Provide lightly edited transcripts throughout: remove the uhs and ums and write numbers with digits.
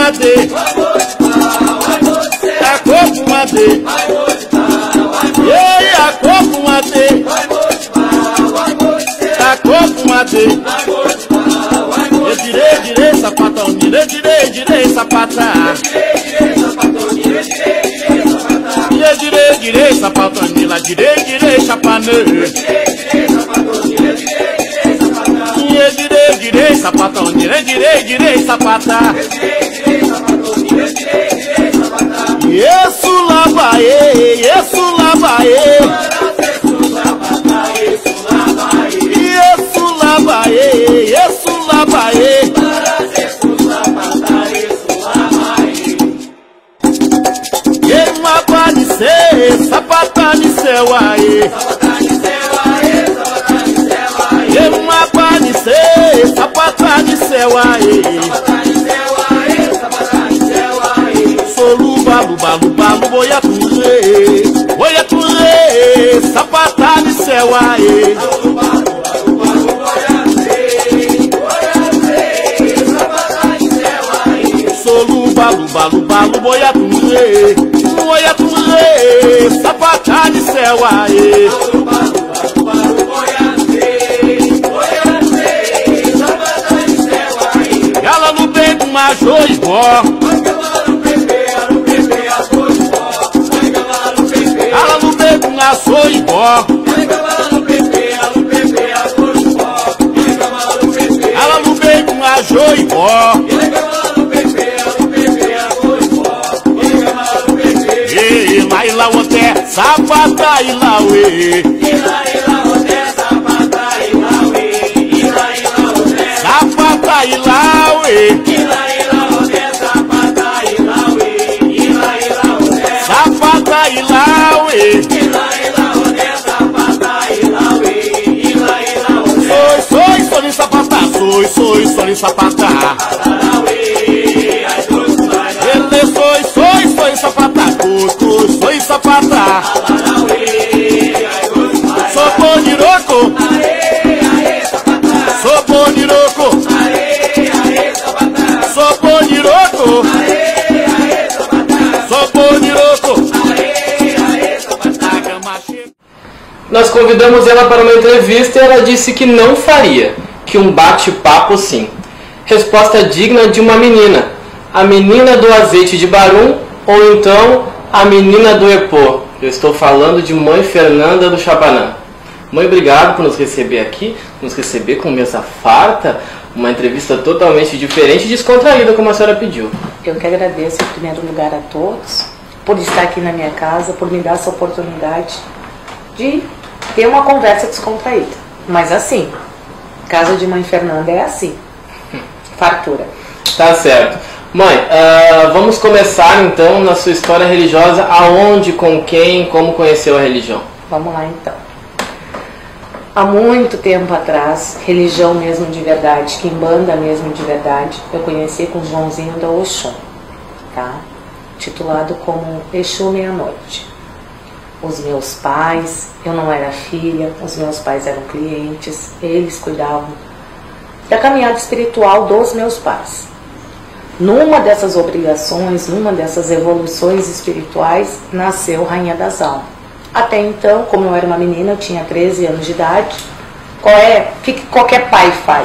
fumadê, a cor fumadê, ei, a cor fumadê, a cor fumadê, direi, sapatão, direi, sapatá, direi, sapatão, direi, chapanê, direi, sapatão, direi, sapatá. Yesu labaê, Yesu labaê, Yesu labaê, Yesu labaê. Yesu labaê, sapatá de céu aê. Yesu labaê, sapatá de céu aê. Balu, boiaturê, sapatá de céu aê. Solu, balu, boiaturê, sapatá de céu aê. Ela no bem do major e vó. Sou igual. Ela no meio com a joibó. E lá o té, sapata e lá uê. Sapata e lá uê. Sapata e lá uê. Soy sapatá. Ele soy sapatá. Soy sapatá. Sou poniroco. Sou poniroco. Sou poniroco. Sou poniroco. Nós convidamos ela para uma entrevista e ela disse que não faria. Que um bate-papo sim. Resposta digna de uma menina. A menina do azeite de Barum ou então a menina do Epô. Eu estou falando de mãe Fernanda do Chapanã. Mãe, obrigado por nos receber aqui, nos receber com mesa farta, uma entrevista totalmente diferente e descontraída, como a senhora pediu. Eu que agradeço em primeiro lugar a todos por estar aqui na minha casa, por me dar essa oportunidade de ter uma conversa descontraída. Mas assim, casa de mãe Fernanda é assim, fartura. Tá certo. Mãe, vamos começar então na sua história religiosa. Aonde, com quem, como conheceu a religião? Vamos lá então. Há muito tempo atrás, religião mesmo de verdade, quimbanda mesmo de verdade, eu conheci com o Joãozinho da Oxum, tá? Titulado como Exu Meia-Noite. Os meus pais, eu não era filha, os meus pais eram clientes, eles cuidavam da caminhada espiritual dos meus pais. Numa dessas obrigações, numa dessas evoluções espirituais, nasceu Rainha das Almas. Até então, como eu era uma menina, eu tinha 13 anos de idade, o que qualquer pai faz?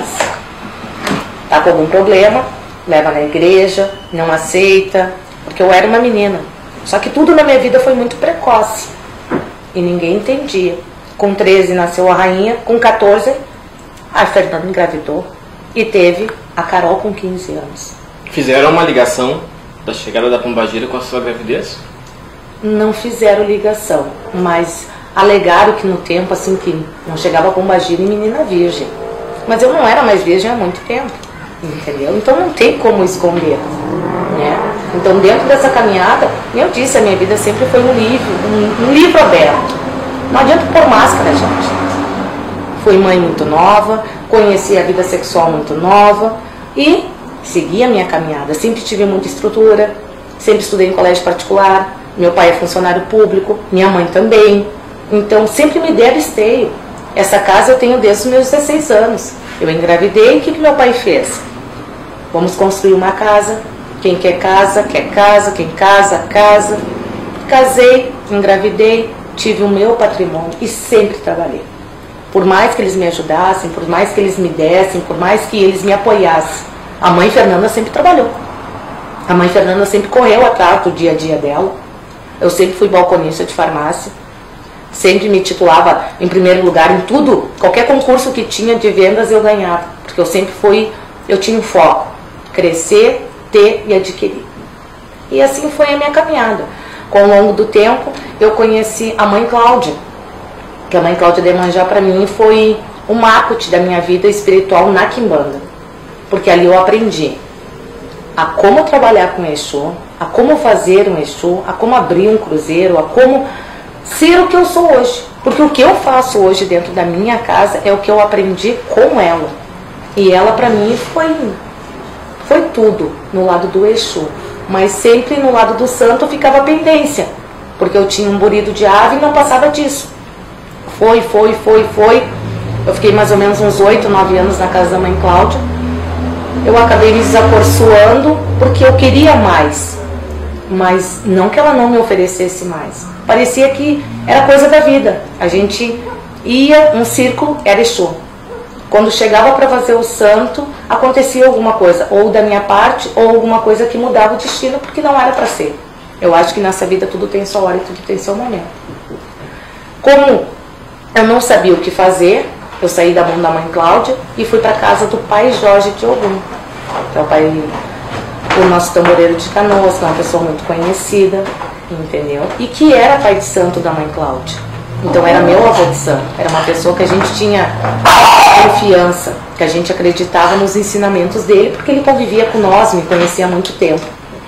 Tá com algum problema, leva na igreja, não aceita, porque eu era uma menina. Só que tudo na minha vida foi muito precoce e ninguém entendia. Com 13 nasceu a rainha, com 14 a Fernanda engravidou e teve a Carol com 15 anos. Fizeram uma ligação da chegada da pombagira com a sua gravidez? Não fizeram ligação, mas alegaram que no tempo assim que não chegava pombagira e menina virgem. Mas eu não era mais virgem há muito tempo, entendeu? Então não tem como esconder, né? Então dentro dessa caminhada, eu disse, a minha vida sempre foi um livro aberto. Não adianta pôr máscara, gente. Fui mãe muito nova, conheci a vida sexual muito nova e segui a minha caminhada. Sempre tive muita estrutura, sempre estudei em colégio particular, meu pai é funcionário público, minha mãe também. Então sempre me deram esteio. Essa casa eu tenho desde os meus 16 anos. Eu engravidei, o que meu pai fez? Vamos construir uma casa, Quem quer casa, quem casa, casa. Casei, engravidei, tive o meu patrimônio e sempre trabalhei. Por mais que eles me ajudassem, por mais que eles me dessem, por mais que eles me apoiassem, a mãe Fernanda sempre trabalhou. A mãe Fernanda sempre correu atrás do dia a dia dela. Eu sempre fui balconista de farmácia. Sempre me titulava em primeiro lugar em tudo. Qualquer concurso que tinha de vendas eu ganhava. Porque eu tinha um foco. Crescer, ter e adquirir. E assim foi a minha caminhada. Com o longo do tempo, eu conheci a mãe Cláudia. Que a mãe Cláudia de Iemanjá para mim foi o marco da minha vida espiritual na Quimbanda. Porque ali eu aprendi a como trabalhar com Exu, a como fazer um Exu, a como abrir um cruzeiro, a como ser o que eu sou hoje. Porque o que eu faço hoje dentro da minha casa é o que eu aprendi com ela. E ela para mim foi tudo no lado do Exu. Mas sempre no lado do santo ficava pendência. Porque eu tinha um burido de ave e não passava disso. Foi. Eu fiquei mais ou menos uns 8, 9 anos na casa da mãe Cláudia. Eu acabei me desacorçoando porque eu queria mais. Mas não que ela não me oferecesse mais. Parecia que era coisa da vida. A gente ia, um círculo, era Exu. Quando chegava para fazer o santo, acontecia alguma coisa. Ou da minha parte, ou alguma coisa que mudava o destino, porque não era para ser. Eu acho que nessa vida tudo tem sua hora e tudo tem seu momento. Como eu não sabia o que fazer, eu saí da mão da mãe Cláudia e fui para a casa do pai Jorge de Ogum, que é o nosso tamboreiro de Canoas, que é uma pessoa muito conhecida, entendeu? E que era pai de santo da mãe Cláudia. Então era meu avô de santo, era uma pessoa que a gente tinha confiança, que a gente acreditava nos ensinamentos dele, porque ele convivia com nós, me conhecia há muito tempo.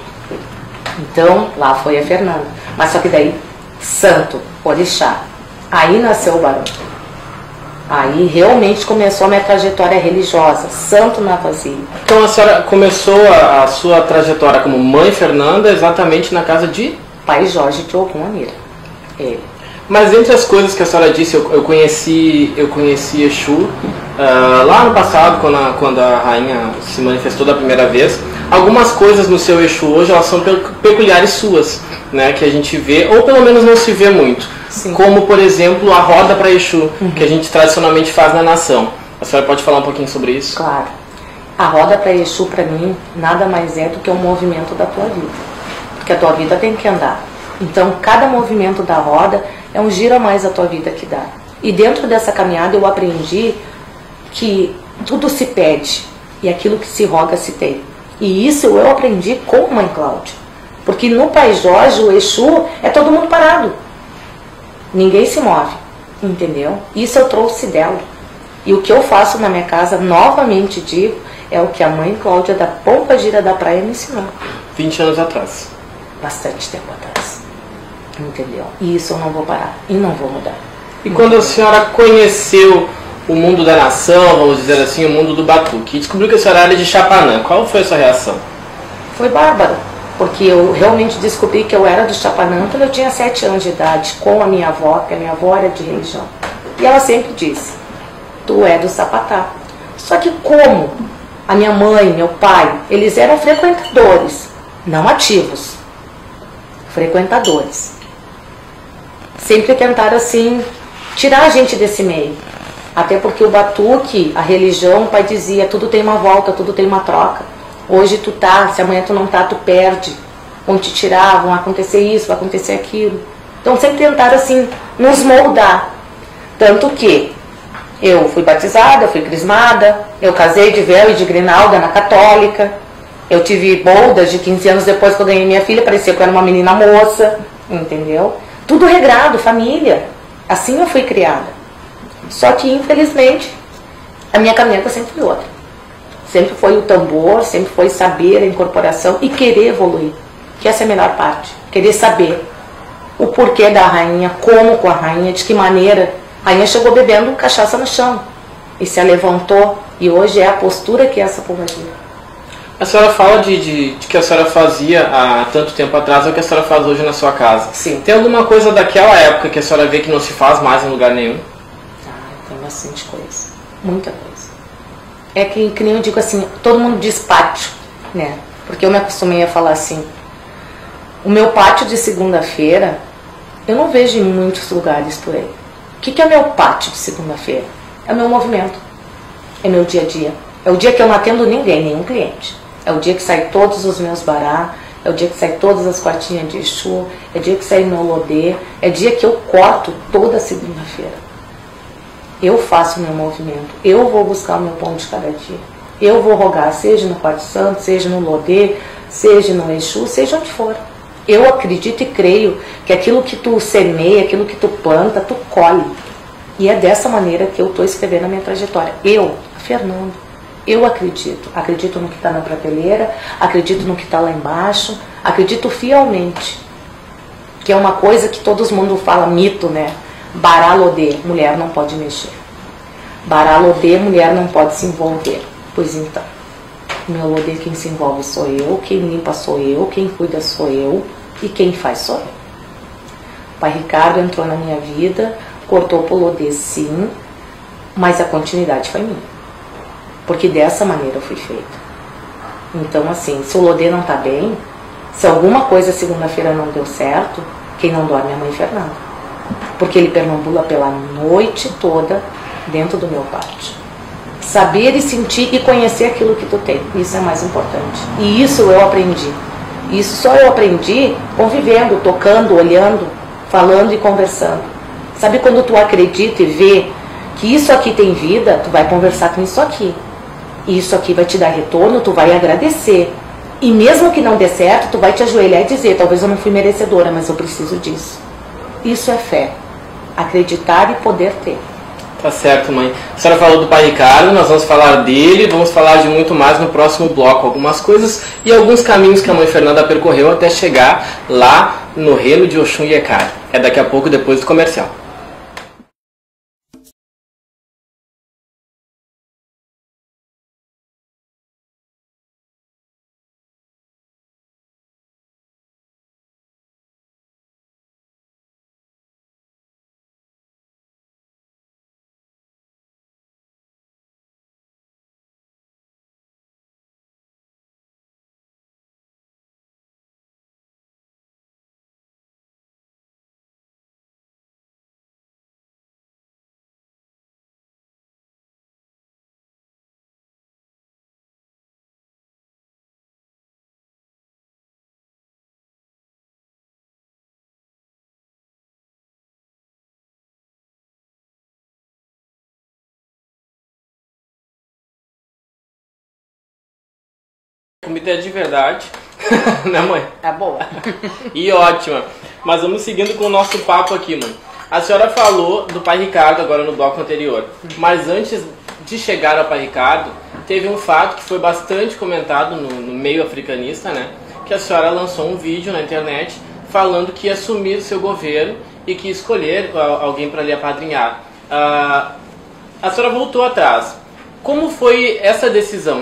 Então lá foi a Fernanda. Mas só que daí, santo, orixá. Aí nasceu o Barão. Aí realmente começou a minha trajetória religiosa, santo na vasilha. Então a senhora começou a sua trajetória como mãe Fernanda exatamente na casa de? Pai Jorge de Ogum Anira. Ele. Mas entre as coisas que a senhora disse, eu conheci Exu lá no passado, quando a rainha se manifestou da primeira vez. Algumas coisas no seu Exu hoje, elas são peculiares suas, né, que a gente vê, ou pelo menos não se vê muito. Sim. Como, por exemplo, a roda para Exu, que a gente tradicionalmente faz na nação. A senhora pode falar um pouquinho sobre isso? Claro. A roda para Exu, para mim, nada mais é do que um movimento da tua vida. Porque a tua vida tem que andar. Então, cada movimento da roda é um giro a mais a tua vida que dá. E dentro dessa caminhada eu aprendi que tudo se pede e aquilo que se roga se tem. E isso eu aprendi com a mãe Cláudia. Porque no Pai Jorge, o Exu, é todo mundo parado. Ninguém se move, entendeu? Isso eu trouxe dela. E o que eu faço na minha casa, novamente digo, é o que a mãe Cláudia da Pompa Gira da Praia me ensinou. 20 anos atrás. Bastante tempo atrás. Entendeu? E isso eu não vou parar. E não vou mudar. E quando a senhora conheceu o mundo da nação, vamos dizer assim, o mundo do batuque, e descobriu que a senhora era de Chapanã, qual foi a sua reação? Foi bárbaro. Porque eu realmente descobri que eu era do Chapanã quando eu tinha 7 anos de idade, com a minha avó, que a minha avó era de religião. E ela sempre disse, tu é do Sapatá. Só que como a minha mãe, meu pai, eles eram frequentadores, não ativos, frequentadores. Sempre tentaram assim, tirar a gente desse meio. Até porque o batuque, a religião, o pai dizia, tudo tem uma volta, tudo tem uma troca. Hoje tu tá, se amanhã tu não tá, tu perde. Vão te tirar, vão acontecer isso, vai acontecer aquilo. Então sempre tentaram assim, nos moldar. Tanto que eu fui batizada, fui crismada, eu casei de véu e de grinalda na católica. Eu tive bodas de 15 anos depois que eu ganhei minha filha, parecia que eu era uma menina moça, entendeu? Tudo regrado, família. Assim eu fui criada. Só que infelizmente a minha caminhada sempre foi outra. Sempre foi o tambor, sempre foi saber a incorporação e querer evoluir. Que essa é a melhor parte. Querer saber o porquê da rainha, como com a rainha, de que maneira. A rainha chegou bebendo cachaça no chão e se levantou. E hoje é a postura que é essa pombagira. A senhora fala de que a senhora fazia há tanto tempo atrás ou que a senhora faz hoje na sua casa. Sim. Tem alguma coisa daquela época que a senhora vê que não se faz mais em lugar nenhum? Tem bastante coisa. Muita coisa. É que nem eu digo assim, todo mundo diz pátio, né? Porque eu me acostumei a falar assim, o meu pátio de segunda-feira, eu não vejo em muitos lugares por aí. O que é meu pátio de segunda-feira? É o meu movimento, é meu dia a dia. É o dia que eu não atendo ninguém, nenhum cliente. É o dia que sai todos os meus bará, é o dia que sai todas as quartinhas de Exu, é o dia que sai meu lodê, é o dia que eu corto toda segunda-feira. Eu faço o meu movimento, eu vou buscar o meu pão de cada dia. Eu vou rogar, seja no Quarto Santo, seja no lodê, seja no Exu, seja onde for. Eu acredito e creio que aquilo que tu semeia, aquilo que tu planta, tu colhe. E é dessa maneira que eu estou escrevendo a minha trajetória. Eu, a Fernanda, eu acredito. Acredito no que está na prateleira, acredito no que está lá embaixo, acredito fielmente. Que é uma coisa que todo mundo fala, mito, né? Bará lodê, mulher não pode mexer. Bará lodê, mulher não pode se envolver. Pois então, meu lodê, quem se envolve sou eu, quem limpa sou eu, quem cuida sou eu e quem faz sou eu. O pai Ricardo entrou na minha vida, cortou pro lodê sim, mas a continuidade foi minha. Porque dessa maneira eu fui feita. Então assim, se o lodê não tá bem, se alguma coisa segunda-feira não deu certo, quem não dorme é a mãe Fernanda. Porque ele perambula pela noite toda dentro do meu pátio. Saber e sentir e conhecer aquilo que tu tem, isso é mais importante. E isso eu aprendi. Isso só eu aprendi convivendo, tocando, olhando, falando e conversando. Sabe quando tu acredita e vê que isso aqui tem vida, tu vai conversar com isso aqui. E isso aqui vai te dar retorno, tu vai agradecer. E mesmo que não dê certo, tu vai te ajoelhar e dizer, talvez eu não fui merecedora, mas eu preciso disso. Isso é fé. Acreditar e poder ter. Tá certo, mãe. A senhora falou do pai Ricardo, nós vamos falar dele, vamos falar de muito mais no próximo bloco. Algumas coisas e alguns caminhos que a mãe Fernanda percorreu até chegar lá no reino de Oxum e Ecari. É daqui a pouco, depois do comercial. Comida é de verdade, né, mãe? Tá boa. E ótima. Mas vamos seguindo com o nosso papo aqui, mãe. A senhora falou do pai Ricardo agora no bloco anterior. Mas antes de chegar ao pai Ricardo, teve um fato que foi bastante comentado no meio africanista, né? Que a senhora lançou um vídeo na internet falando que ia assumir o seu governo e que ia escolher alguém para lhe apadrinhar. A senhora voltou atrás. Como foi essa decisão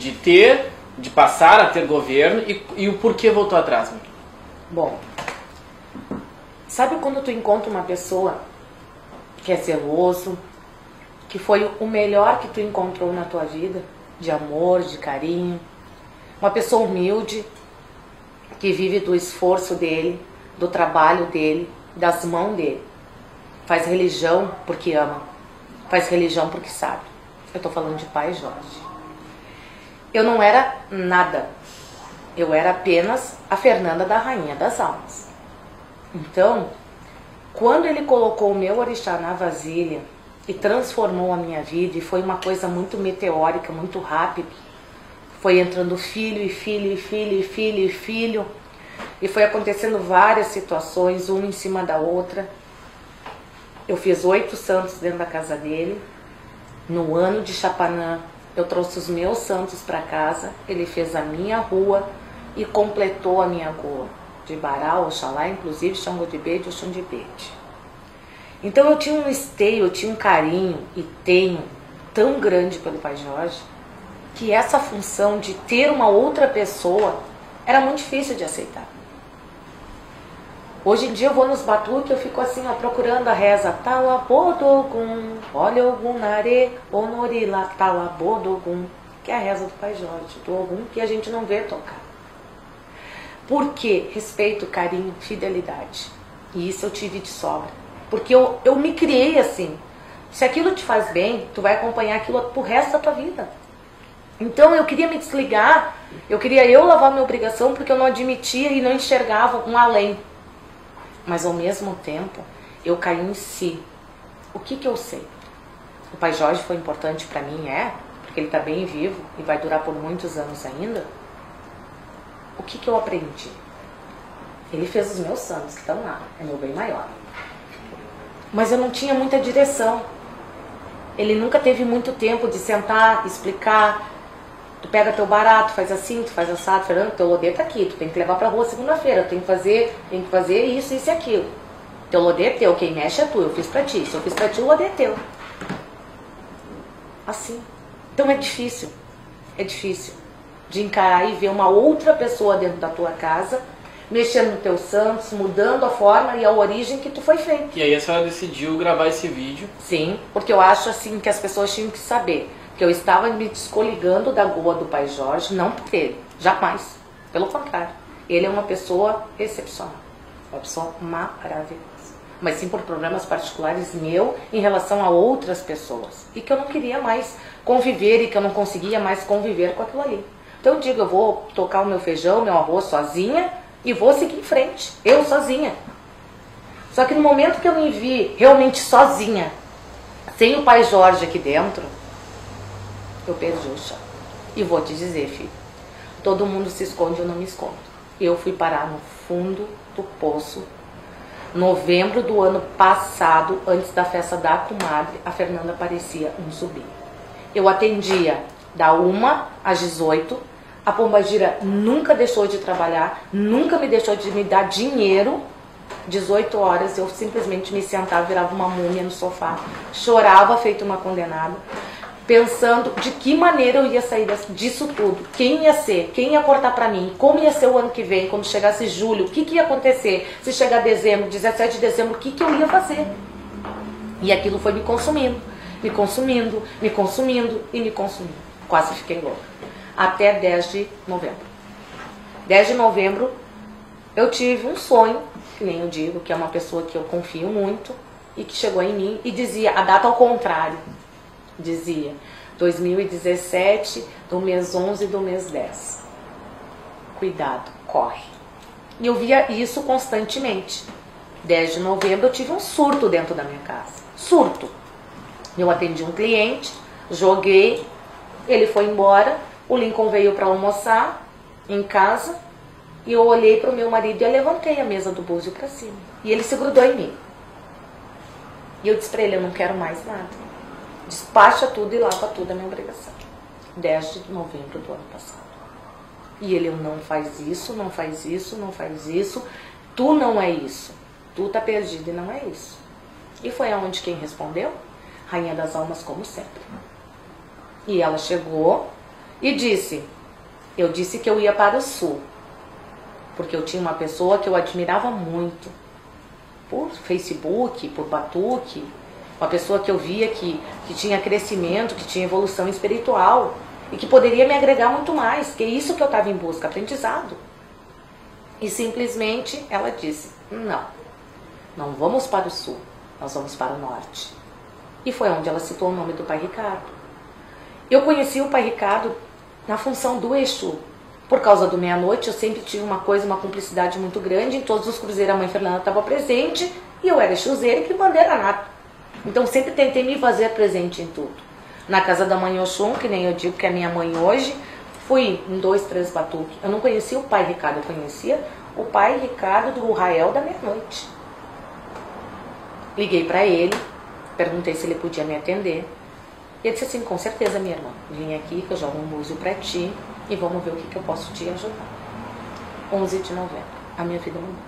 de passar a ter governo e o porquê voltou atrás? Né? Bom, sabe quando tu encontra uma pessoa que é zeloso, que foi o melhor que tu encontrou na tua vida, de amor, de carinho, uma pessoa humilde, que vive do esforço dele, do trabalho dele, das mãos dele, faz religião porque ama, faz religião porque sabe. Eu tô falando de pai Jorge. Eu não era nada. Eu era apenas a Fernanda da Rainha das Almas. Então, quando ele colocou o meu orixá na vasilha e transformou a minha vida, e foi uma coisa muito meteórica, muito rápido, foi entrando filho e filho e filho e filho e filho, e foi acontecendo várias situações, uma em cima da outra. Eu fiz 8 santos dentro da casa dele. No ano de Chapanã, eu trouxe os meus santos para casa, ele fez a minha rua e completou a minha rua. De Bará, Oxalá, inclusive Xangô de Bede, Oxum de Bede. Então eu tinha um esteio, eu tinha um carinho e tenho tão grande pelo pai Jorge, que essa função de ter uma outra pessoa era muito difícil de aceitar. Hoje em dia eu vou nos batuques, eu fico assim, ó, procurando a reza. Talabodogum, olha Ogum Nare, Onorila Talabodogum, que é a reza do pai Jorge, do Ogum que a gente não vê tocar. Por quê? Respeito, carinho, fidelidade. E isso eu tive de sobra. Porque eu me criei assim. Se aquilo te faz bem, tu vai acompanhar aquilo pro resto da tua vida. Então eu queria me desligar, eu queria lavar minha obrigação, porque eu não admitia e não enxergava um além. Mas ao mesmo tempo, eu caí em si. O que eu sei? O Pai Jorge foi importante para mim, porque ele está bem vivo e vai durar por muitos anos ainda. O que eu aprendi? Ele fez os meus santos que estão lá, é meu bem maior. Mas eu não tinha muita direção. Ele nunca teve muito tempo de sentar, explicar. Tu pega teu barato, faz assim, tu faz assado, Fernando, teu lodê tá aqui, tu tem que levar pra rua segunda-feira, tem que fazer isso e aquilo. Teu lodê é teu, quem mexe é tu, eu fiz pra ti. Se eu fiz pra ti, o lodê é teu. Assim. Então é difícil de encarar e ver uma outra pessoa dentro da tua casa, mexendo no teu santos, mudando a forma e a origem que tu foi feito. E aí a senhora decidiu gravar esse vídeo? Sim, porque eu acho assim que as pessoas tinham que saber que eu estava me descoligando da goa do Pai Jorge, não por ele, jamais. Pelo contrário, ele é uma pessoa excepcional, uma pessoa maravilhosa. Mas sim por problemas particulares meu em relação a outras pessoas. E que eu não queria mais conviver e que eu não conseguia mais conviver com aquilo ali. Então eu digo, eu vou tocar o meu feijão, meu arroz sozinha e vou seguir em frente, eu sozinha. Só que no momento que eu me vi realmente sozinha, sem o Pai Jorge aqui dentro, eu perdi o chão. E vou te dizer, filho, todo mundo se esconde, eu não me escondo. Eu fui parar no fundo do poço, novembro do ano passado, antes da festa da comadre, a Fernanda parecia um zumbi. Eu atendia da 1 às 18, a Pombagira nunca deixou de trabalhar, nunca me deixou de me dar dinheiro. 18 horas eu simplesmente me sentava, virava uma múmia no sofá, chorava feito uma condenada, pensando de que maneira eu ia sair disso tudo, quem ia ser, quem ia cortar pra mim, como ia ser o ano que vem, quando chegasse julho, o que ia acontecer, se chegar dezembro, 17 de dezembro, o que eu ia fazer. E aquilo foi me consumindo, me consumindo, me consumindo e me consumindo. Quase fiquei louca. Até 10 de novembro. 10 de novembro eu tive um sonho, que nem eu digo, que é uma pessoa que eu confio muito, e que chegou em mim e dizia a data ao contrário. Dizia 2017, do mês 11 do mês 10. Cuidado, corre. E eu via isso constantemente. 10 de novembro eu tive um surto dentro da minha casa. Surto. Eu atendi um cliente, joguei, ele foi embora, o Lincoln veio para almoçar em casa e eu olhei para o meu marido e eu levantei a mesa do búzio para cima. E ele se grudou em mim. E eu disse para ele, eu não quero mais nada. Despacha tudo e lava tudo, é minha obrigação. 10 de novembro do ano passado. E ele, não faz isso, não faz isso, não faz isso. Tu não é isso. Tu tá perdido e não é isso. E foi aonde quem respondeu? Rainha das Almas, como sempre. E ela chegou e disse, eu disse que eu ia para o sul. Porque eu tinha uma pessoa que eu admirava muito. Por Facebook, por batuque. Uma pessoa que eu via que tinha crescimento, que tinha evolução espiritual e que poderia me agregar muito mais, que é isso que eu estava em busca, aprendizado. E simplesmente ela disse, não vamos para o sul, nós vamos para o norte. E foi onde ela citou o nome do Pai Ricardo. Eu conheci o Pai Ricardo na função do Exu. Por causa do meia-noite, eu sempre tive uma cumplicidade muito grande, em todos os cruzeiros a Mãe Fernanda estava presente e eu era exuzeira e que bandeira nada. Então sempre tentei me fazer presente em tudo. Na casa da Mãe Oxum, que nem eu digo que é minha mãe hoje, fui em 2, 3 batuques. Eu não conhecia o Pai Ricardo, eu conhecia o Pai Ricardo do Rael da meia-noite. Liguei para ele, perguntei se ele podia me atender. E ele disse assim, com certeza, minha irmã, vim aqui que eu jogo um búzio para ti e vamos ver o que eu posso te ajudar. 11 de novembro, a minha vida mudou.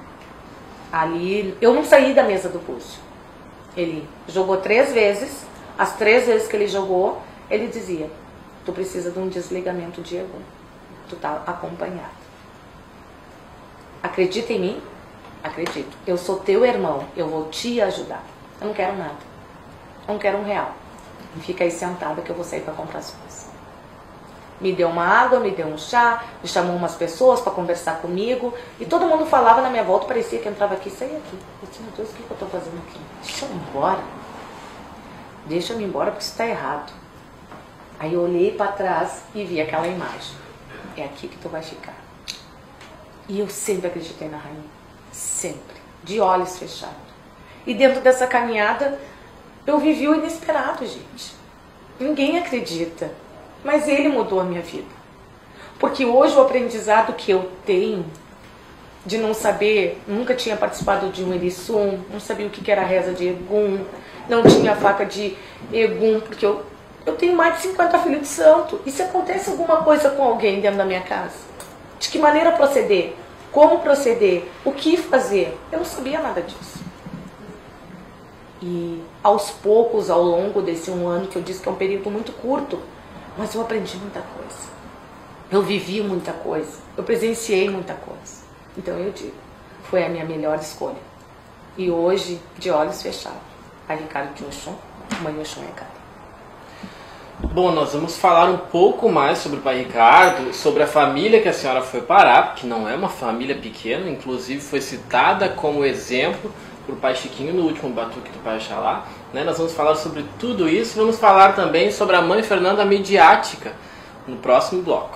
Ali, eu não saí da mesa do búzio. Ele jogou 3 vezes, as 3 vezes que ele jogou, ele dizia, tu precisa de um desligamento de ego, tu tá acompanhado. Acredita em mim? Acredito. Eu sou teu irmão, eu vou te ajudar. Eu não quero nada, eu não quero R$1. Fica aí sentada que eu vou sair para comprar as coisas. Me deu uma água, me deu um chá, me chamou umas pessoas para conversar comigo. E todo mundo falava na minha volta, parecia que entrava aqui e saía aqui. Eu disse, meu Deus, o que eu estou fazendo aqui? Deixa eu ir embora. Deixa eu ir embora porque isso está errado. Aí eu olhei para trás e vi aquela imagem. É aqui que tu vai ficar. E eu sempre acreditei na rainha. Sempre. De olhos fechados. E dentro dessa caminhada, eu vivi o inesperado, gente. Ninguém acredita. Mas ele mudou a minha vida. Porque hoje o aprendizado que eu tenho, de não saber, nunca tinha participado de um Erisum, não sabia o que era a reza de Egum, não tinha faca de Egum, porque eu tenho mais de 50 filhos de santo. E se acontece alguma coisa com alguém dentro da minha casa? De que maneira proceder? Como proceder? O que fazer? Eu não sabia nada disso. E aos poucos, ao longo desse um ano, que eu disse que é um período muito curto, mas eu aprendi muita coisa. Eu vivi muita coisa. Eu presenciei muita coisa. Então eu digo, foi a minha melhor escolha. E hoje, de olhos fechados, a Ricardo de Oxum, Mãe Oxum é cara. Bom, nós vamos falar um pouco mais sobre o Pai Ricardo, sobre a família que a senhora foi parar, que não é uma família pequena, inclusive foi citada como exemplo por Pai Chiquinho no último Batuque do Pai Oxalá. Nós vamos falar sobre tudo isso, vamos falar também sobre a Mãe Fernanda midiática no próximo bloco.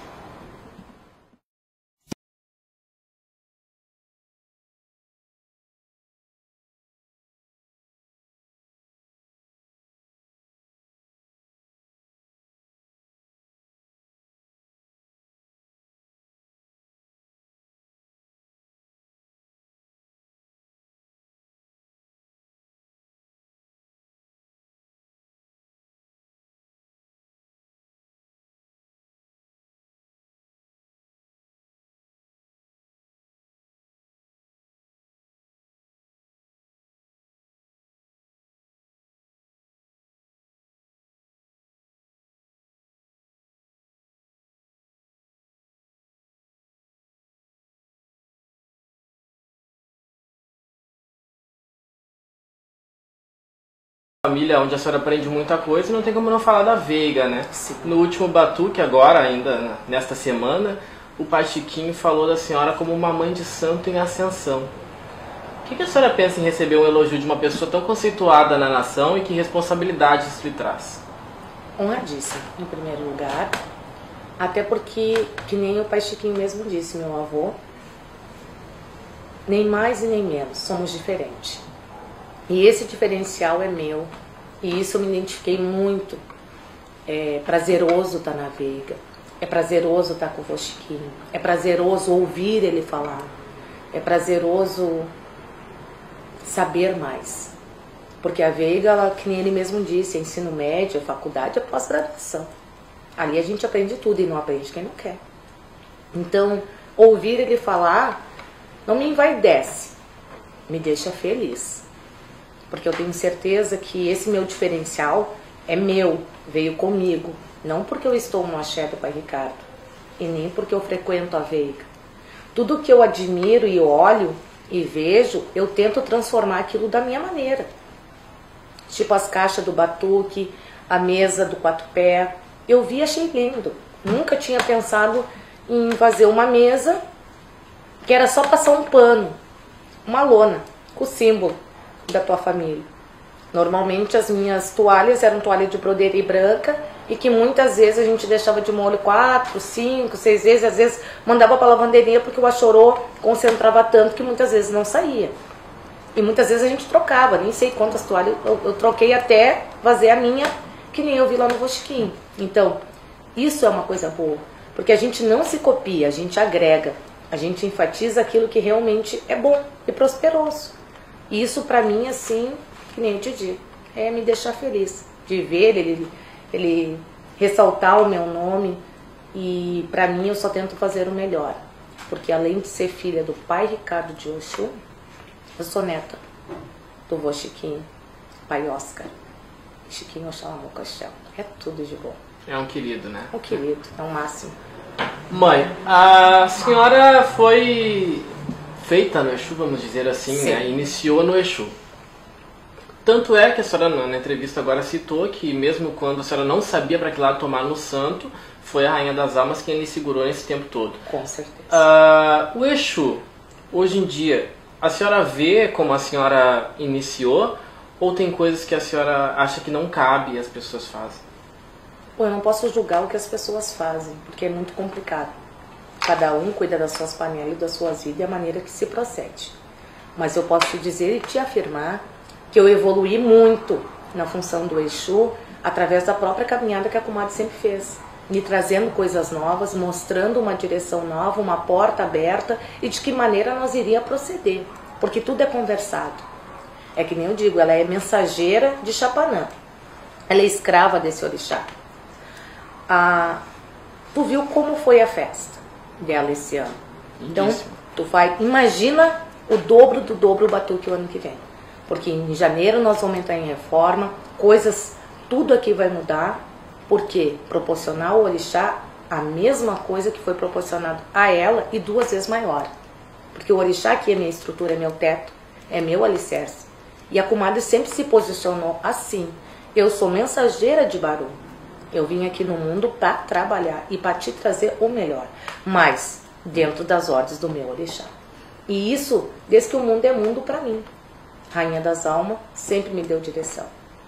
Família onde a senhora aprende muita coisa e não tem como não falar da Veiga, né? Sim. No último Batuque, agora, ainda nesta semana, o Pai Chiquinho falou da senhora como uma mãe de santo em ascensão. O que a senhora pensa em receber um elogio de uma pessoa tão conceituada na nação e que responsabilidade isso lhe traz? Honradíssima, em primeiro lugar. Até porque, que nem o Pai Chiquinho mesmo disse, meu avô, nem mais e nem menos, somos diferentes. E esse diferencial é meu. E isso eu me identifiquei muito. É prazeroso estar na Veiga. É prazeroso estar com o vô Chiquinho. É prazeroso ouvir ele falar. É prazeroso saber mais. Porque a Veiga, ela, que nem ele mesmo disse, é ensino médio, é faculdade, é pós-graduação. Ali a gente aprende tudo e não aprende quem não quer. Então, ouvir ele falar não me envaidece, me deixa feliz. Porque eu tenho certeza que esse meu diferencial é meu, veio comigo. Não porque eu estou no axé do Pai Ricardo e nem porque eu frequento a Veiga. Tudo que eu admiro e olho e vejo, eu tento transformar aquilo da minha maneira. Tipo as caixas do batuque, a mesa do quatro pé. Eu vi e achei lindo. Nunca tinha pensado em fazer uma mesa que era só passar um pano, uma lona, com o símbolo da tua família. Normalmente as minhas toalhas eram toalha de broderie branca e que muitas vezes a gente deixava de molho 4, 5, 6 vezes, às vezes mandava para lavanderia porque o achorô concentrava tanto que muitas vezes não saía. E muitas vezes a gente trocava, nem sei quantas toalhas, eu troquei até fazer a minha, que nem eu vi lá no vô Chiquinho. Então, isso é uma coisa boa, porque a gente não se copia, a gente agrega, a gente enfatiza aquilo que realmente é bom e prosperoso. E isso pra mim, assim, que nem eu te digo, é me deixar feliz de ver ele ressaltar o meu nome. E pra mim eu só tento fazer o melhor, porque além de ser filha do Pai Ricardo de Oxum, eu sou neta do vô Chiquinho, Pai Oscar, Chiquinho Oxalá Mocaxel. É tudo de bom. É um querido, né? É um querido, é um máximo. Mãe, a senhora foi feita no Exu, vamos dizer assim, Sim. né? Iniciou no Exu. Tanto é que a senhora na entrevista agora citou que mesmo quando a senhora não sabia para que lado tomar no santo, foi a Rainha das Almas quem lhe segurou nesse tempo todo. Com certeza. O Exu, hoje em dia, a senhora vê como a senhora iniciou ou tem coisas que a senhora acha que não cabe e as pessoas fazem? Bom, eu não posso julgar o que as pessoas fazem, porque é muito complicado. Cada um cuida das suas panelas e das suas vidas e a maneira que se procede. Mas eu posso te dizer e te afirmar que eu evoluí muito na função do Exu através da própria caminhada que a comadre sempre fez, me trazendo coisas novas, mostrando uma direção nova, uma porta aberta e de que maneira nós iria proceder, porque tudo é conversado. É que nem eu digo, ela é mensageira de Chapanã, ela é escrava desse orixá. Tu viu como foi a festa dela esse ano? Então, imagina o dobro do dobro o batuque o ano que vem. Porque em janeiro nós vamos entrar em reforma, tudo aqui vai mudar, porque proporcionar ao orixá a mesma coisa que foi proporcionado a ela e 2 vezes maior. Porque o orixá aqui é minha estrutura, é meu teto, é meu alicerce. E a comadre sempre se posicionou assim. Eu sou mensageira de Baru. Eu vim aqui no mundo para trabalhar e para te trazer o melhor, mas dentro das ordens do meu orixá. E isso, desde que o mundo é mundo para mim. Rainha das Almas sempre me deu direção.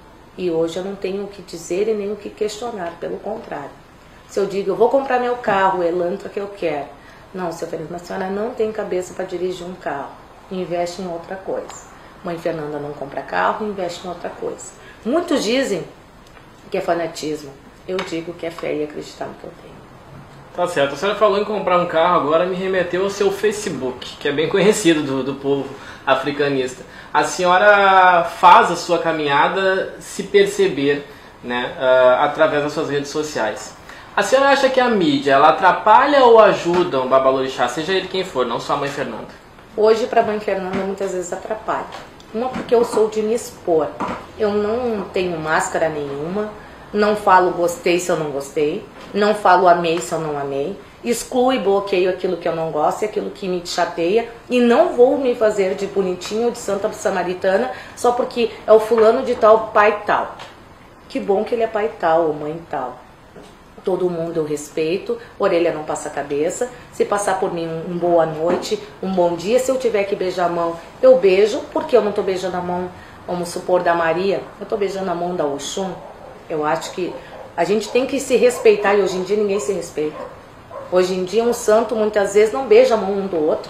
E hoje eu não tenho o que dizer e nem o que questionar, pelo contrário. Se eu digo, eu vou comprar meu carro, o Elantra que eu quero. Não, seu Fernando, a senhora não tem cabeça para dirigir um carro. Investe em outra coisa. Mãe Fernanda não compra carro, investe em outra coisa. Muitos dizem que é fanatismo. Eu digo que é fé e acreditar no que eu tenho. Tá certo. A senhora falou em comprar um carro, agora me remeteu ao seu Facebook, que é bem conhecido do povo africanista. A senhora faz a sua caminhada se perceber, né, através das suas redes sociais. A senhora acha que a mídia, ela atrapalha ou ajuda o Babalorixá, seja ele quem for, não só a Mãe Fernanda? Hoje, para a Mãe Fernanda, muitas vezes atrapalha. Uma, porque eu sou de me expor. Eu não tenho máscara nenhuma, não falo gostei se eu não gostei, não falo amei se eu não amei, excluo e bloqueio aquilo que eu não gosto e aquilo que me chateia, e não vou me fazer de bonitinho ou de santa samaritana só porque é o fulano de tal, pai tal. Que bom que ele é pai tal ou mãe tal. Todo mundo eu respeito, orelha não passa a cabeça. Se passar por mim um boa noite, um bom dia, se eu tiver que beijar a mão, eu beijo, porque eu não estou beijando a mão, vamos supor, da Maria, eu estou beijando a mão da Oxum. Eu acho que a gente tem que se respeitar e hoje em dia ninguém se respeita. Hoje em dia um santo muitas vezes não beija a mão um do outro.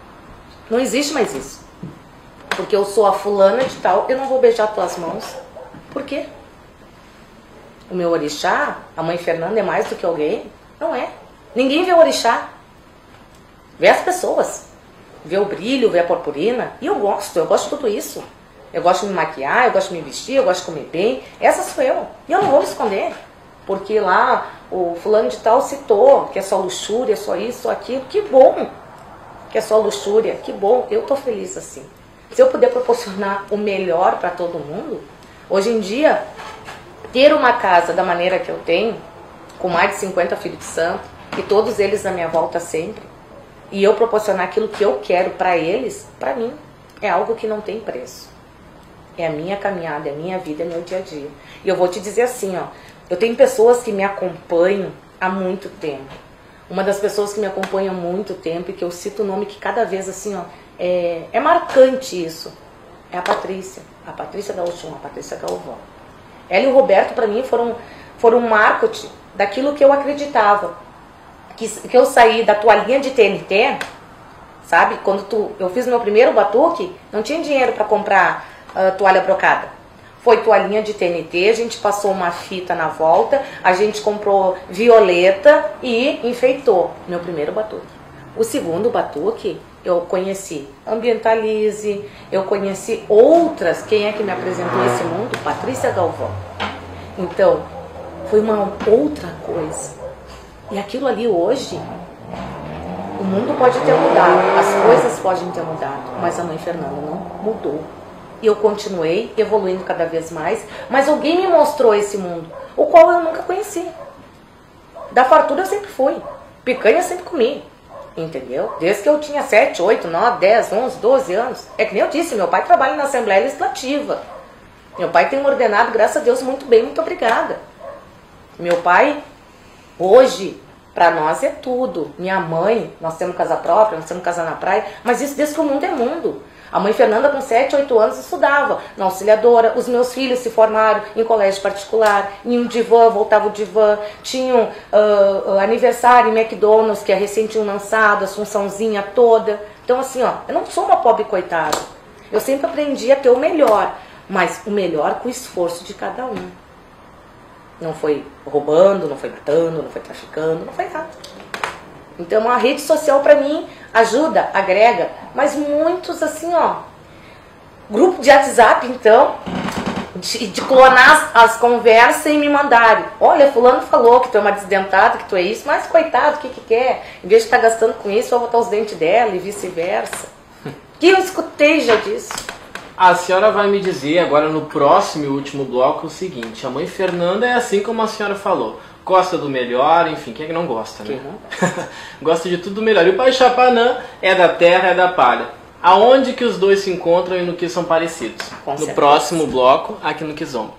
Não existe mais isso. Porque eu sou a fulana de tal, eu não vou beijar tuas mãos. Por quê? O meu orixá, a Mãe Fernanda é mais do que alguém? Não é. Ninguém vê o orixá. Vê as pessoas. Vê o brilho, vê a purpurina. E eu gosto de tudo isso. Eu gosto de me maquiar, eu gosto de me vestir, eu gosto de comer bem. Essa sou eu. E eu não vou me esconder. Porque lá o fulano de tal citou que é só luxúria, só isso, só aquilo. Que bom que é só luxúria. Que bom. Eu tô feliz assim. Se eu puder proporcionar o melhor para todo mundo, hoje em dia, ter uma casa da maneira que eu tenho, com mais de 50 filhos de santo, e todos eles na minha volta sempre, e eu proporcionar aquilo que eu quero para eles, para mim, é algo que não tem preço. É a minha caminhada, é a minha vida, é meu dia a dia. E eu vou te dizer assim, ó, eu tenho pessoas que me acompanham há muito tempo. Uma das pessoas que me acompanha há muito tempo, e que eu cito o nome que cada vez assim, ó, é marcante isso, é a Patrícia da Oxum, a Patrícia Galvão. Ela e o Roberto, para mim, foram um marketing daquilo que eu acreditava. Que eu saí da toalhinha de TNT, sabe? Quando eu fiz meu primeiro batuque, não tinha dinheiro para comprar toalha brocada. Foi toalhinha de TNT, a gente passou uma fita na volta, a gente comprou violeta e enfeitou meu primeiro batuque. O segundo batuque, eu conheci Ambientalize, eu conheci outras. Quem é que me apresentou esse mundo? Patrícia Galvão. Então, foi uma outra coisa. E aquilo ali hoje, o mundo pode ter mudado, as coisas podem ter mudado, mas a Mãe Fernanda não mudou. E eu continuei evoluindo cada vez mais, mas alguém me mostrou esse mundo, o qual eu nunca conheci. Da fartura eu sempre fui, picanha eu sempre comi. Entendeu? Desde que eu tinha 7, 8, 9, 10, 11, 12 anos. É que nem eu disse, meu pai trabalha na Assembleia Legislativa. Meu pai tem um ordenado, graças a Deus, muito bem, muito obrigada. Meu pai, hoje, pra nós é tudo. Minha mãe, nós temos casa própria, nós temos casa na praia, mas isso desde que o mundo é mundo. A mãe Fernanda, com 7, 8 anos, estudava na Auxiliadora. Os meus filhos se formaram em colégio particular, em um divã, voltava o divã. Tinham aniversário em McDonald's, que a recém tinham lançado, a Assunçãozinha toda. Então, assim, ó, eu não sou uma pobre coitada. Eu sempre aprendi a ter o melhor, mas o melhor com o esforço de cada um. Não foi roubando, não foi matando, não foi traficando, não foi nada. Então a rede social pra mim ajuda, agrega, mas muitos assim, ó, grupo de WhatsApp então, de clonar as conversas e me mandarem. Olha, fulano falou que tu é uma desdentada, que tu é isso, mas coitado, o que que quer? Em vez de estar gastando com isso, vai botar os dentes dela e vice-versa. Que eu escutei já disso. A senhora vai me dizer agora no próximo e último bloco o seguinte: a mãe Fernanda é assim como a senhora falou, gosta do melhor, enfim, quem é que não gosta, né? Gosta de tudo do melhor. E o pai Chapanã é da terra, é da palha. Aonde que os dois se encontram e no que são parecidos? No próximo bloco, aqui no Kizomba.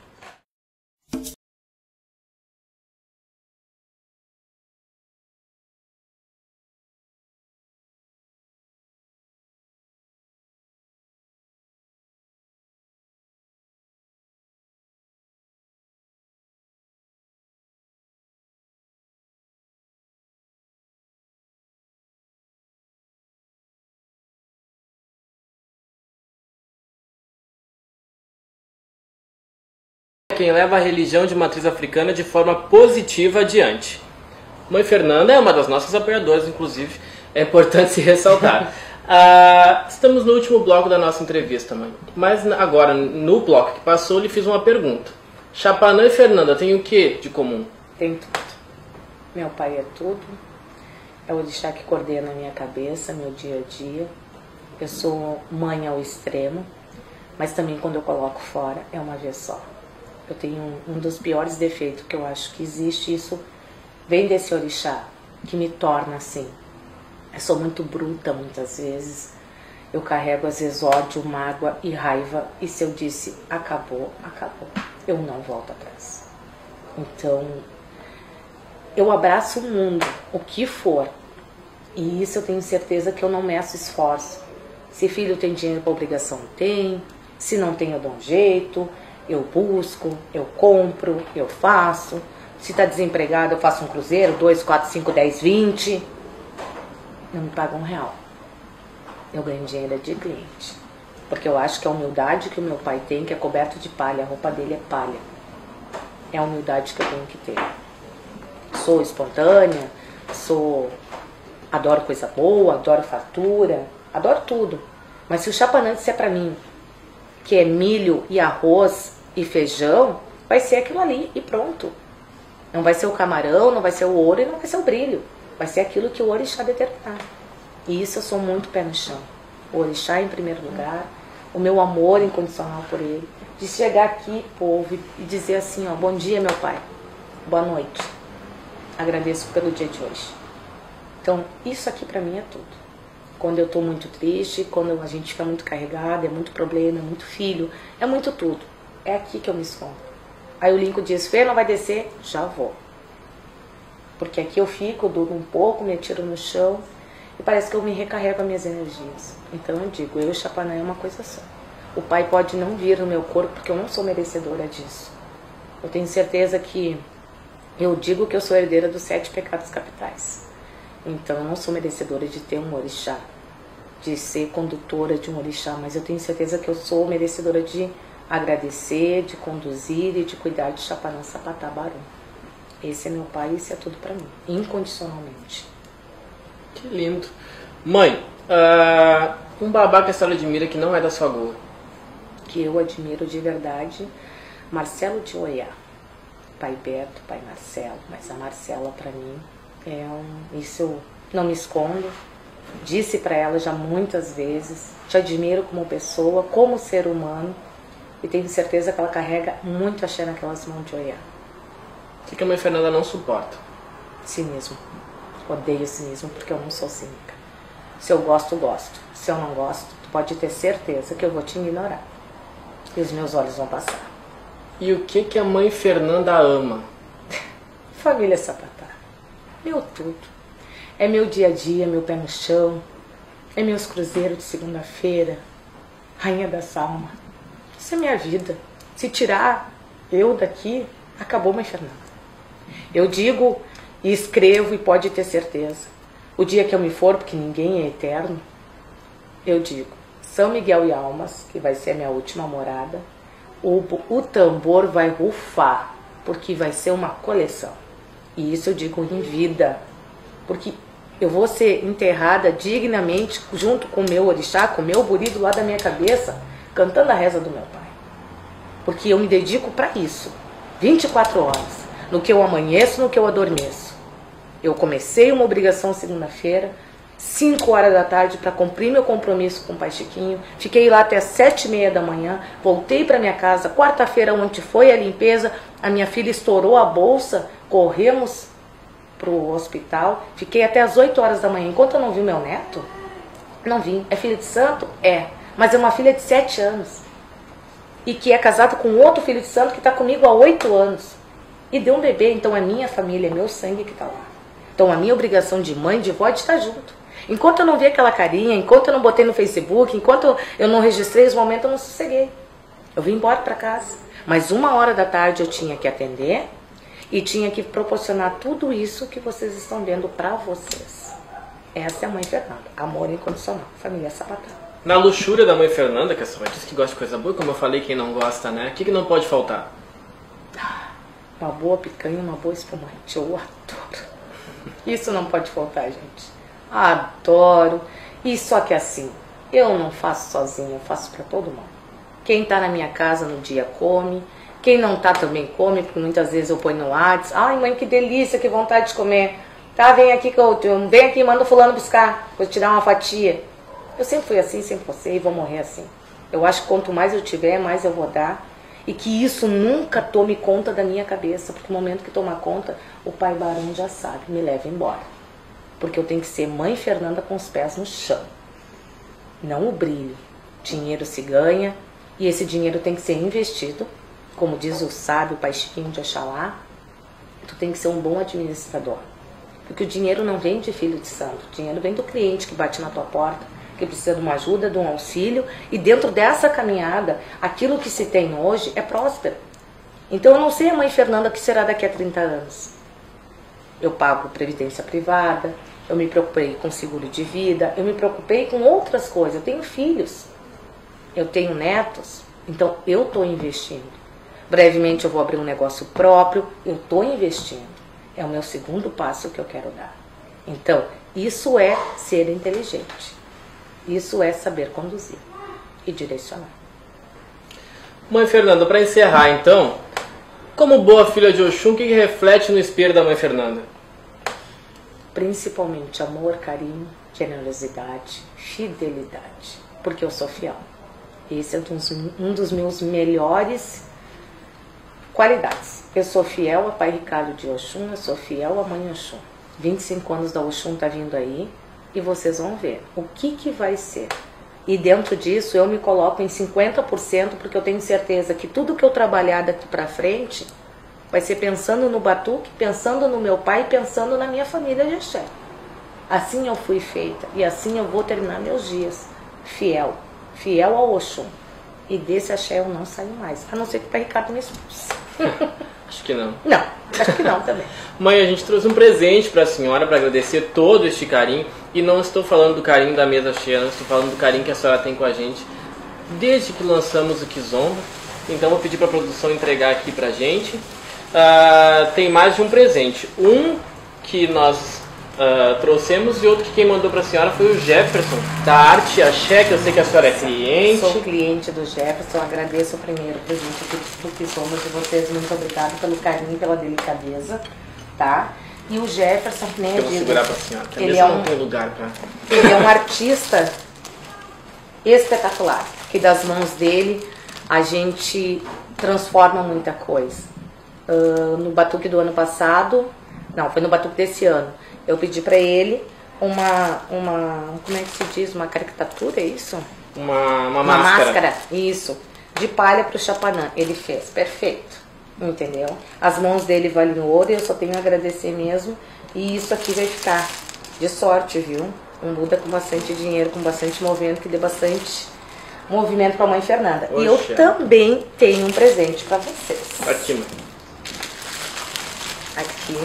Quem leva a religião de matriz africana de forma positiva adiante. Mãe Fernanda é uma das nossas apoiadoras, inclusive, é importante se ressaltar. Estamos no último bloco da nossa entrevista, mãe. Mas agora, no bloco que passou, lhe fiz uma pergunta. Chapanã e Fernanda têm o que de comum? Tem tudo. Meu pai é tudo. É o orixá que coordena a minha cabeça, meu dia a dia. Eu sou mãe ao extremo, mas também quando eu coloco fora é uma vez só. Eu tenho um dos piores defeitos que eu acho que existe, isso vem desse orixá, que me torna assim. Eu sou muito bruta muitas vezes, eu carrego às vezes ódio, mágoa e raiva, e se eu disse acabou, acabou, eu não volto atrás. Então, eu abraço o mundo, o que for, e isso eu tenho certeza que eu não meço esforço. Se filho tem dinheiro para obrigação, tem, se não tem eu dou um jeito. Eu busco, eu compro, eu faço. Se está desempregado, eu faço um cruzeiro, 2, 4, 5, 10, 20. Não me pagam R$1. Eu ganho dinheiro de cliente. Porque eu acho que a humildade que o meu pai tem, que é coberto de palha, a roupa dele é palha. É a humildade que eu tenho que ter. Sou espontânea, adoro coisa boa, adoro fartura, adoro tudo. Mas se o Chapanã disser pra mim que é milho e arroz e feijão, vai ser aquilo ali e pronto. Não vai ser o camarão, não vai ser o ouro e não vai ser o brilho. Vai ser aquilo que o orixá determinar. E isso eu sou muito pé no chão. O orixá em primeiro lugar, o meu amor incondicional por ele. De chegar aqui, povo, e dizer assim, ó, bom dia, meu pai. Boa noite. Agradeço pelo dia de hoje. Então, isso aqui pra mim é tudo. Quando eu tô muito triste, quando a gente fica muito carregada, é muito problema, é muito filho, é muito tudo. É aqui que eu me escondo. Aí o Lincoln diz, Fê, não vai descer? Já vou. Porque aqui eu fico, durmo um pouco, me atiro no chão e parece que eu me recarrego as minhas energias. Então eu digo, eu e o Chapanã é uma coisa só. O pai pode não vir no meu corpo porque eu não sou merecedora disso. Eu tenho certeza que eu digo que eu sou herdeira dos 7 pecados capitais. Então eu não sou merecedora de ter um orixá, de ser condutora de um orixá, mas eu tenho certeza que eu sou merecedora de agradecer, de conduzir e de cuidar de Chapanã Sapatá Barum. Esse é meu pai e isso é tudo pra mim, incondicionalmente. Que lindo. Mãe, um babá que a senhora admira que não é da sua goa. Que eu admiro de verdade, Marcelo de Oiá. Pai Beto, pai Marcelo, mas a Marcela pra mim isso eu não me escondo. Disse pra ela já muitas vezes, te admiro como pessoa, como ser humano, e tenho certeza que ela carrega muito axé naquelas mãos de Oiá. O que a mãe Fernanda não suporta? Cinismo. Odeio cinismo porque eu não sou cínica. Se eu gosto, gosto. Se eu não gosto, tu pode ter certeza que eu vou te ignorar. e os meus olhos vão passar. E o que que a mãe Fernanda ama? Família Sapatá. Meu tudo. É meu dia a dia, meu pé no chão. É meus cruzeiros de segunda-feira. Rainha da Salma. Isso é minha vida. Se tirar eu daqui, acabou, mãe Fernanda. Eu digo e escrevo e pode ter certeza. O dia que eu me for, porque ninguém é eterno, eu digo, São Miguel e Almas, que vai ser a minha última morada, o tambor vai rufar, porque vai ser uma coleção. E isso eu digo em vida, porque eu vou ser enterrada dignamente junto com o meu orixá, com o meu buri do lado da minha cabeça, cantando a reza do meu pai. Porque eu me dedico para isso, 24 horas, no que eu amanheço, no que eu adormeço. Eu comecei uma obrigação segunda-feira, 5 horas da tarde, para cumprir meu compromisso com o Pai Chiquinho. Fiquei lá até 7h30 da manhã, voltei para minha casa. Quarta-feira, onde foi a limpeza, a minha filha estourou a bolsa, corremos para o hospital. Fiquei até as 8 horas da manhã. Enquanto eu não vi meu neto, não vim. É filha de santo? É. Mas é uma filha de 7 anos. E que é casada com outro filho de santo que está comigo há 8 anos. E deu um bebê, então é minha família, é meu sangue que está lá. Então a minha obrigação de mãe, de vó, é de estar junto. Enquanto eu não vi aquela carinha, enquanto eu não botei no Facebook, enquanto eu não registrei os momentos, eu não sosseguei. Eu vim embora para casa. Mas 1 hora da tarde eu tinha que atender e tinha que proporcionar tudo isso que vocês estão vendo para vocês. Essa é a mãe Fernanda. Amor incondicional. Família Sapatá. Na luxúria da mãe Fernanda, que a senhora disse que gosta de coisa boa, como eu falei, quem não gosta, né? O que não pode faltar? Uma boa picanha, uma boa espumante. Eu adoro. Isso não pode faltar, gente. Adoro. E só que assim, eu não faço sozinha, eu faço para todo mundo. Quem tá na minha casa no dia come. Quem não tá também come, porque muitas vezes eu ponho no WhatsApp. Ai, mãe, que delícia, que vontade de comer. Tá, vem aqui que vem aqui, manda o fulano buscar. Vou te dar uma fatia. Eu sempre fui assim, sempre vou ser e vou morrer assim. Eu acho que quanto mais eu tiver, mais eu vou dar. E que isso nunca tome conta da minha cabeça, porque no momento que tomar conta, o pai Barão já sabe, me leva embora. Porque eu tenho que ser mãe Fernanda com os pés no chão. Não o brilho. Dinheiro se ganha e esse dinheiro tem que ser investido. Como diz o sábio Pai Chiquinho de Oxalá, tu tem que ser um bom administrador. Porque o dinheiro não vem de filho de santo, o dinheiro vem do cliente que bate na tua porta, que precisa de uma ajuda, de um auxílio, e dentro dessa caminhada, aquilo que se tem hoje é próspero. Então eu não sei a mãe Fernanda que será daqui a 30 anos. Eu pago previdência privada, eu me preocupei com seguro de vida, eu me preocupei com outras coisas, eu tenho filhos, eu tenho netos, então eu estou investindo. Brevemente eu vou abrir um negócio próprio, eu estou investindo. É o meu segundo passo que eu quero dar. Então, isso é ser inteligente. Isso é saber conduzir e direcionar. Mãe Fernanda, para encerrar então, como boa filha de Oxum, o que reflete no espelho da mãe Fernanda? Principalmente amor, carinho, generosidade, fidelidade. Porque eu sou fiel. Esse é um dos meus melhores qualidades. Eu sou fiel a Pai Ricardo de Oxum, eu sou fiel a Mãe Oxum. 25 anos da Oxum tá vindo aí e vocês vão ver o que vai ser. E dentro disso eu me coloco em 50% porque eu tenho certeza que tudo que eu trabalhar daqui pra frente vai ser pensando no Batuque, pensando no meu pai, pensando na minha família de axé. Assim eu fui feita e assim eu vou terminar meus dias. Fiel ao Oxum. E desse axé eu não saio mais, a não ser que o Pai Ricardo me expulse. Acho que não. Não, acho que não também. Mãe, a gente trouxe um presente para a senhora para agradecer todo este carinho. E não estou falando do carinho da mesa cheia, não estou falando do carinho que a senhora tem com a gente desde que lançamos o Kizomba. Então vou pedir para a produção entregar aqui para a gente. Tem mais de um presente. Um que nós trouxemos e outro que quem mandou para a senhora foi o Jefferson, da Arte Axé, que eu sei que a senhora é cliente. Sou cliente do Jefferson, agradeço o primeiro presente do Kizomba de vocês, muito obrigado pelo carinho e pela delicadeza, tá? E o Jefferson, que nem eu vou segurar para a senhora, que ele não tem lugar para... Ele é um artista espetacular, que das mãos dele a gente transforma muita coisa. No Batuque do ano passado, não, foi no Batuque desse ano, eu pedi para ele uma, como é que se diz, uma caricatura, é isso? Uma máscara. Isso. de palha pro chapanã. Ele fez, perfeito, entendeu? As mãos dele valem ouro e eu só tenho a agradecer mesmo. E isso aqui vai ficar de sorte, viu? Um Buda com bastante dinheiro, com bastante movimento, que dê bastante movimento pra Mãe Fernanda. Oxe. E eu também tenho um presente pra vocês. Aqui, mãe. Aqui.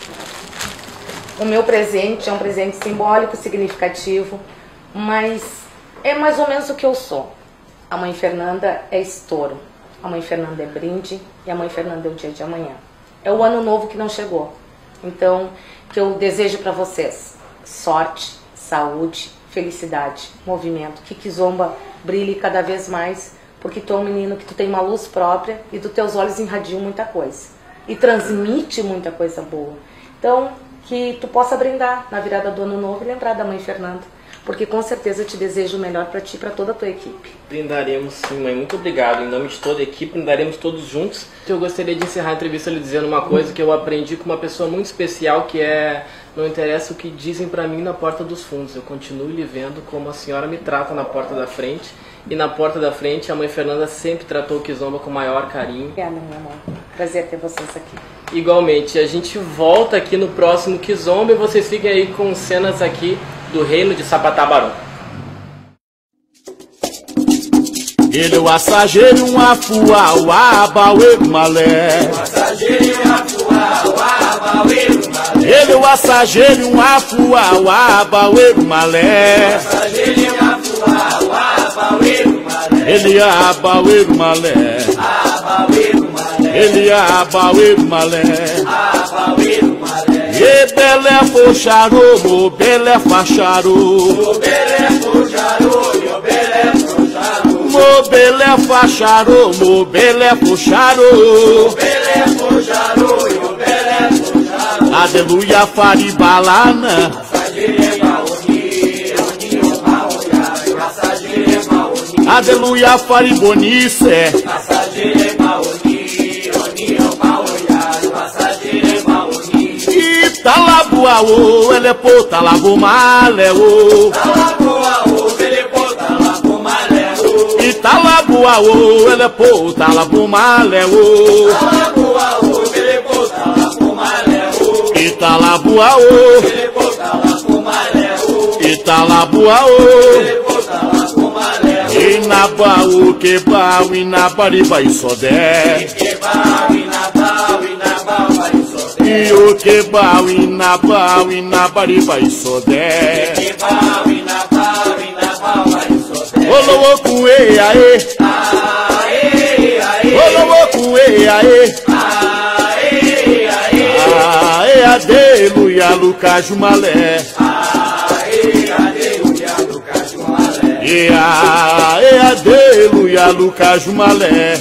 O meu presente é um presente simbólico, significativo, mas é mais ou menos o que eu sou. A Mãe Fernanda é estouro, a Mãe Fernanda é brinde e a Mãe Fernanda é o dia de amanhã. É o ano novo que não chegou. Então, que eu desejo para vocês sorte, saúde, felicidade, movimento, que Kizomba brilhe cada vez mais, porque tu é um menino que tu tem uma luz própria e dos teus olhos irradiam muita coisa e transmite muita coisa boa. Então, que tu possa brindar na virada do ano novo e lembrar da Mãe Fernanda, porque com certeza eu te desejo o melhor para ti e para toda a tua equipe. Brindaremos sim, mãe. Muito obrigado. Em nome de toda a equipe, brindaremos todos juntos. Eu gostaria de encerrar a entrevista lhe dizendo uma coisa que eu aprendi com uma pessoa muito especial, que é: não interessa o que dizem para mim na porta dos fundos, eu continuo lhe vendo como a senhora me trata na porta da frente. E na porta da frente, a Mãe Fernanda sempre tratou o Kizomba com o maior carinho. Obrigada, meu amor. Prazer ter vocês aqui. Igualmente, a gente volta aqui no próximo Kizomba e vocês fiquem aí com cenas aqui do reino de Sapatabarão. Ele é o assageiro, um afuá, o abauê, malé. Ele é o assageiro, um afuá, o abauê, malé. Ele é abauê, malé. Ele é abauê, malé. E belé foxarô, mo belé facharo. Mo belé facharo, mo belé foxaro. Aleluia faribalana. Aleluia faribonice. Talabuaô, ele é pô, talabumaleo. E talabuaô, ele é pô, talabumaleo. E talabuaô, e talabuaô. E na baú que baú, e na bariba e sodé. E o que bau e na bariba e sodé. Olô com e aê, olô com e aê, aê aleluia Lucas Malé. E aê aleluia Lucas Malé.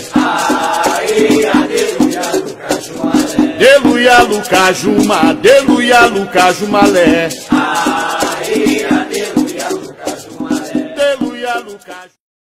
Deluia Lucas Juma, deluia Lucas Jumalé. Deluia Lucas Jumalé. Deluia Lucas